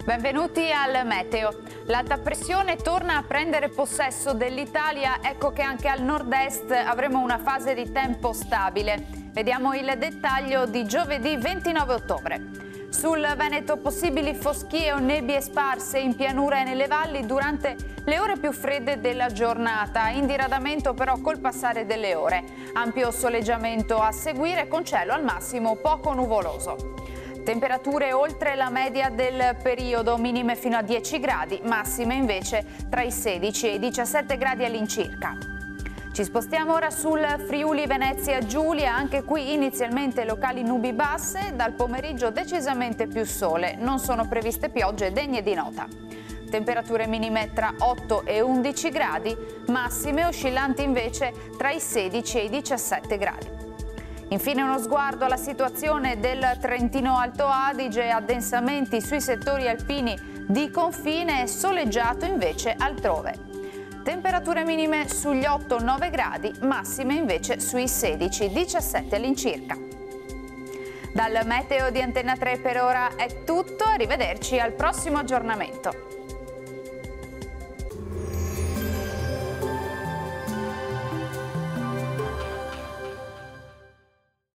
Benvenuti al Meteo. L'alta pressione torna a prendere possesso dell'Italia, ecco che anche al nord-est avremo una fase di tempo stabile. Vediamo il dettaglio di giovedì 29 ottobre. Sul Veneto possibili foschie o nebbie sparse in pianura e nelle valli durante le ore più fredde della giornata, in diradamento però col passare delle ore. Ampio soleggiamento a seguire con cielo al massimo poco nuvoloso. Temperature oltre la media del periodo, minime fino a 10 gradi, massime invece tra i 16 e i 17 gradi all'incirca. Ci spostiamo ora sul Friuli Venezia Giulia, anche qui inizialmente locali nubi basse, dal pomeriggio decisamente più sole, non sono previste piogge degne di nota. Temperature minime tra 8 e 11 gradi, massime oscillanti invece tra i 16 e i 17 gradi. Infine uno sguardo alla situazione del Trentino Alto Adige, addensamenti sui settori alpini di confine e soleggiato invece altrove. Temperature minime sugli 8-9 gradi, massime invece sui 16-17 all'incirca. Dal Meteo di Antena 3 per ora è tutto, arrivederci al prossimo aggiornamento.